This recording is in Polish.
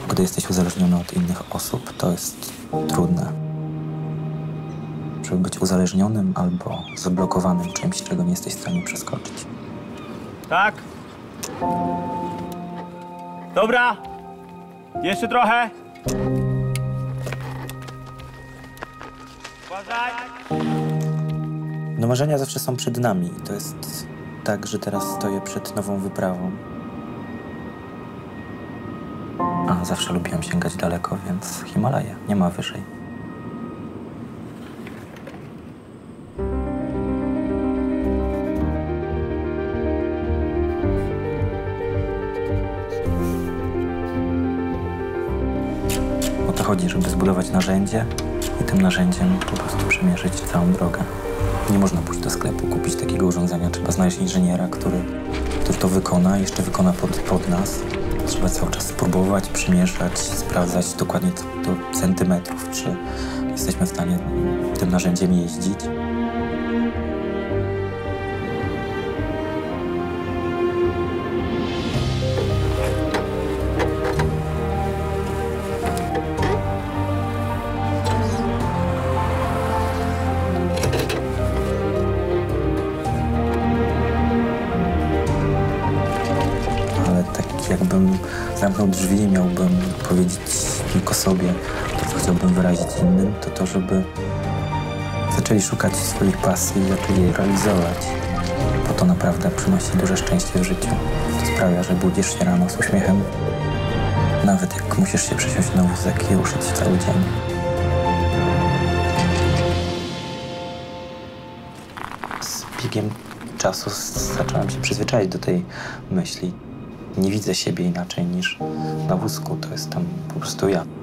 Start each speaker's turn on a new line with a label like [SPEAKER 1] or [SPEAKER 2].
[SPEAKER 1] Gdy jesteś uzależniony od innych osób, to jest trudne. Żeby być uzależnionym albo zablokowanym czymś, czego nie jesteś w stanie przeskoczyć.
[SPEAKER 2] Tak? Dobra. Jeszcze trochę. Uważaj.
[SPEAKER 1] No marzenia zawsze są przed nami. To jest tak, że teraz stoję przed nową wyprawą. A zawsze lubiłem sięgać daleko, więc Himalaje, nie ma wyżej. O to chodzi, żeby zbudować narzędzie i tym narzędziem po prostu przemierzyć całą drogę. Nie można pójść do sklepu, kupić takiego urządzenia. Trzeba znaleźć inżyniera, który to wykona, jeszcze wykona pod nas. Trzeba cały czas spróbować, przemieszać, sprawdzać dokładnie do centymetrów, czy jesteśmy w stanie tym narzędziem jeździć. Jakbym zamknął drzwi i miałbym powiedzieć tylko sobie to, co chciałbym wyrazić innym, to żeby zaczęli szukać swoich pasji i zaczęli je realizować. Bo to naprawdę przynosi duże szczęście w życiu. To sprawia, że budzisz się rano z uśmiechem, nawet jak musisz się przesiąść na wózek i ruszyć cały dzień. Z biegiem czasu zacząłem się przyzwyczaić do tej myśli. Nie widzę siebie inaczej niż na wózku, to jestem po prostu ja.